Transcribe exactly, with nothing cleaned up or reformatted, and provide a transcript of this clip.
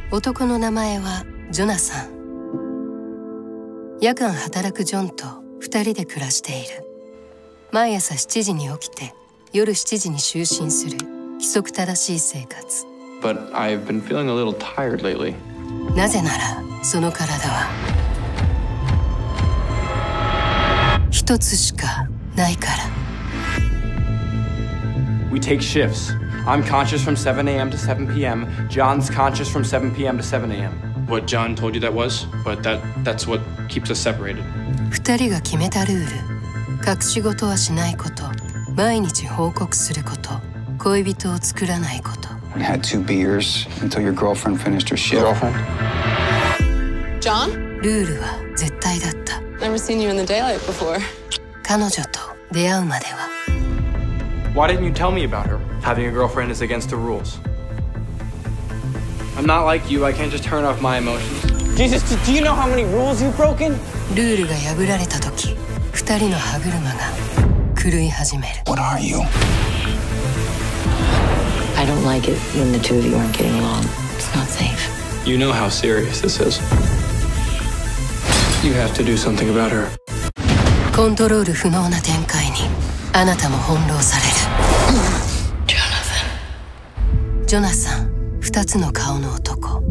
男の名前はジョナサン。夜間働くジョンと二人で暮らしている。毎朝しちじに起きて夜しちじに就寝する規則正しい生活。 But I've been feeling a little tired lately. なぜならその体は一つしかないから。 We take shifts. I'm conscious from seven a m to seven p m John's conscious from seven p m to seven a m What John told you that was, but that that's what keeps us separated. 二人が決めたルール。隠し事はしないこと。毎日報告すること。恋人を作らないこと。 I had two beers until your girlfriend finished her shift. Girlfriend? John? ルールは絶対だった。 Never seen you in the daylight before. 彼女と出会うまでは。 Why didn't you tell me about her? Having a girlfriend is against the rules. I'm not like you. I can't just turn off my emotions. Jesus, do you know how many rules you've broken? ルールが破られた時、二人の歯車が狂い始める。 What are you? I don't like it when the two of you aren't getting along. It's not safe. You know how serious this is. You have to do something about her. コントロール不能な展開にあなたも翻弄される。ジョナサン。ジョナサン、二つの顔の男。